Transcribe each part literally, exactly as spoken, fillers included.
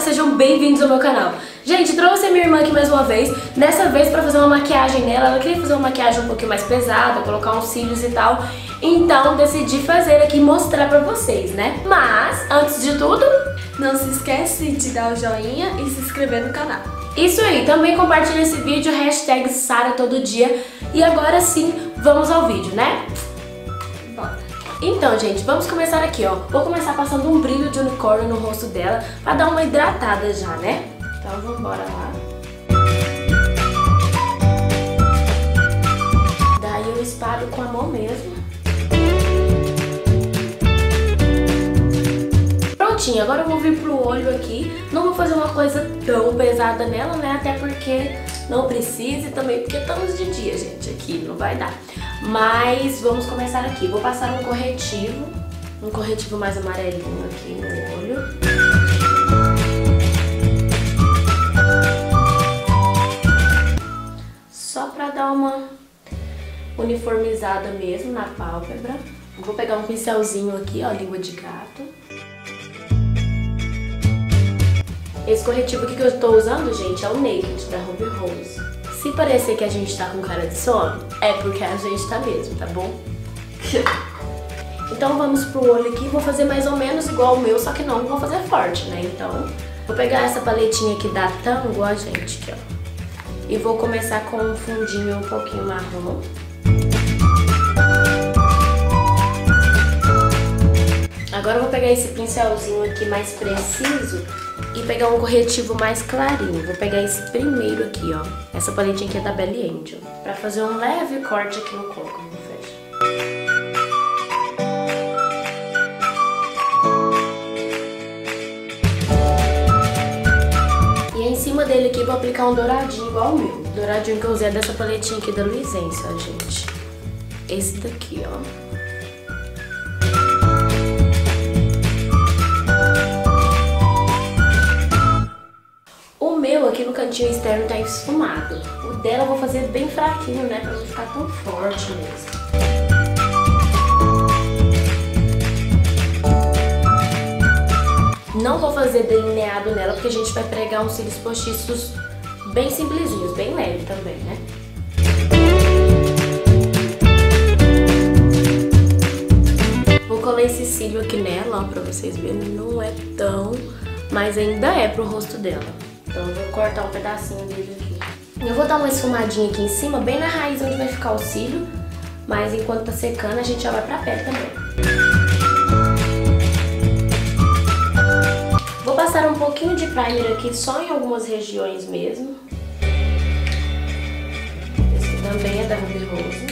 sejam bem-vindos ao meu canal. Gente, trouxe a minha irmã aqui mais uma vez, dessa vez pra fazer uma maquiagem nela. Ela queria fazer uma maquiagem um pouquinho mais pesada, colocar uns cílios e tal. Então decidi fazer aqui e mostrar pra vocês, né? Mas, antes de tudo, não se esquece de dar o joinha e se inscrever no canal. Isso aí, também compartilha esse vídeo, hashtag Sara todo dia. E agora sim, vamos ao vídeo, né? Bora. Então, gente, vamos começar aqui, ó. Vou começar passando um brilho de unicórnio no rosto dela pra dar uma hidratada já, né? Então, vamos embora lá. Daí eu espalho com a mão mesmo. Prontinho, agora eu vou vir pro olho aqui. Não vou fazer uma coisa tão pesada nela, né? Até porque não precisa e também porque estamos de dia, gente, aqui não vai dar. Mas vamos começar aqui. Vou passar um corretivo, um corretivo mais amarelinho aqui no olho. Só pra dar uma uniformizada mesmo na pálpebra. Vou pegar um pincelzinho aqui, ó, língua de gato. Esse corretivo aqui que eu tô usando, gente, é o Naked da Ruby Rose. Se parecer que a gente tá com cara de sono, é porque a gente tá mesmo, tá bom? Então vamos pro olho aqui, vou fazer mais ou menos igual o meu, só que não vou fazer forte, né? Então, vou pegar essa paletinha aqui da Tango, ó, gente, aqui, ó. E vou começar com um fundinho um pouquinho marrom. Agora eu vou pegar esse pincelzinho aqui mais preciso e pegar um corretivo mais clarinho. Vou pegar esse primeiro aqui, ó. Essa paletinha aqui é da Belly Angel. Pra fazer um leve corte aqui no coco. Vou fechar. E em cima dele aqui vou aplicar um douradinho igual o meu. O douradinho que eu usei é dessa paletinha aqui da Luisense, ó, gente. Esse daqui, ó. Aqui no cantinho externo tá esfumado. O dela eu vou fazer bem fraquinho, né? Pra não ficar tão forte mesmo. Não vou fazer delineado nela, porque a gente vai pregar uns cílios postiços bem simplesinhos, bem leve também, né? Vou colar esse cílio aqui nela, ó, pra vocês verem. Não é tão, mas ainda é pro rosto dela. Então eu vou cortar um pedacinho dele aqui. Eu vou dar uma esfumadinha aqui em cima, bem na raiz onde vai ficar o cílio. Mas enquanto tá secando, a gente já vai pra pele também. Vou passar um pouquinho de primer aqui, só em algumas regiões mesmo. Esse também é da Ruby Rose.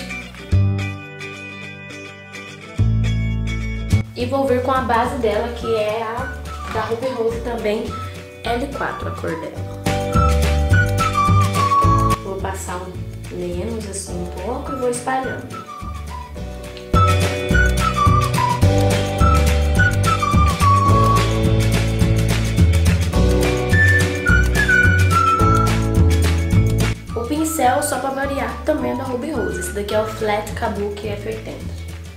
E vou vir com a base dela, que é a da Ruby Rose também. L quatro a cor dela. Vou passar um menos assim um pouco e vou espalhando. O pincel, só para variar, também é da Ruby Rose. Esse daqui é o Flat Kabuki F oitenta.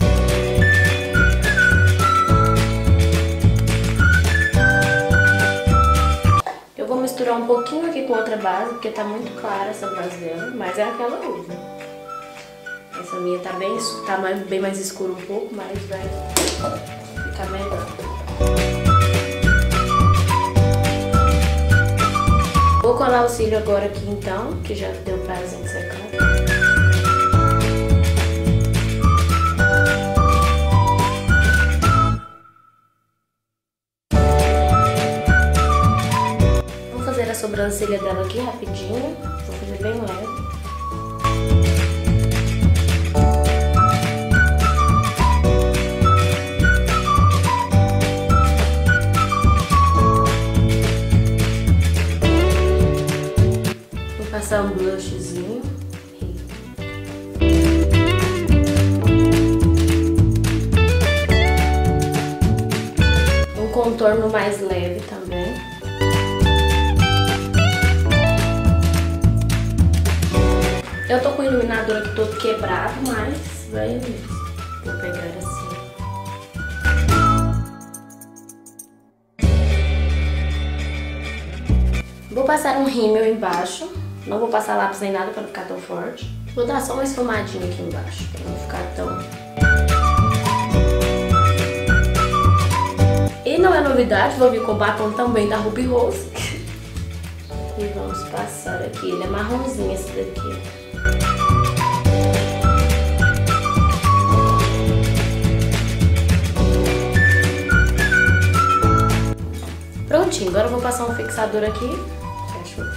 Misturar um pouquinho aqui com outra base, porque tá muito clara essa base dela, mas é a que ela usa. Essa minha tá bem, tá mais, bem mais escura um pouco, mas vai ficar melhor. Vou colar o cílio agora aqui então, que já deu prazo em secar. A sobrancelha dela aqui rapidinho, vou fazer bem leve. Vou passar um blushzinho. Um contorno mais leve também. Eu tô com o iluminador aqui todo quebrado, mas vai mesmo. Vou pegar assim. Vou passar um rímel embaixo. Não vou passar lápis nem nada pra não ficar tão forte. Vou dar só uma esfumadinha aqui embaixo, pra não ficar tão... E não é novidade, vou vir com o batom também da Ruby Rose. E vamos passar aqui. Ele é marronzinho esse daqui. Prontinho, agora eu vou passar um fixador aqui. Fecha.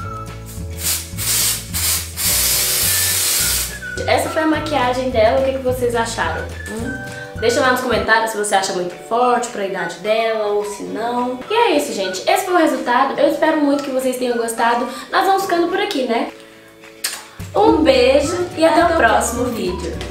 Essa foi a maquiagem dela, o que, que vocês acharam? Hum? Deixa lá nos comentários se você acha muito forte pra idade dela ou se não. E é isso, gente. Esse foi o resultado. Eu espero muito que vocês tenham gostado. Nós vamos ficando por aqui, né? Um beijo e até o próximo vídeo.